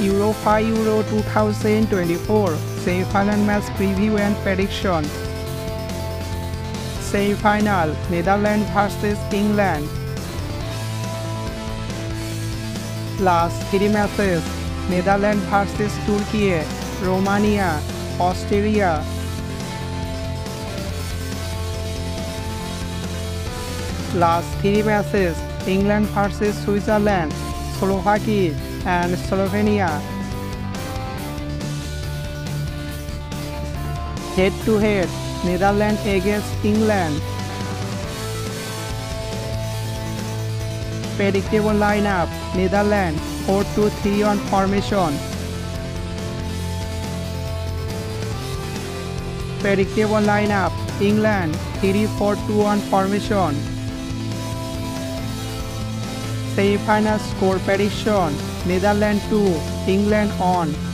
UEFA Euro 2024 semi-final match preview and prediction. Semi-final Netherlands vs England. Last 3 matches: Netherlands vs Turkey, Romania, Austria. Last 3 matches: England vs Switzerland, Slovakia and Slovenia. Head-to-head, Netherlands against England. Predictable lineup: Netherlands 4-2-3-1 formation. Predictable lineup: England 3-4-2-1 formation. Semi-final score prediction: Netherlands 2, England 1.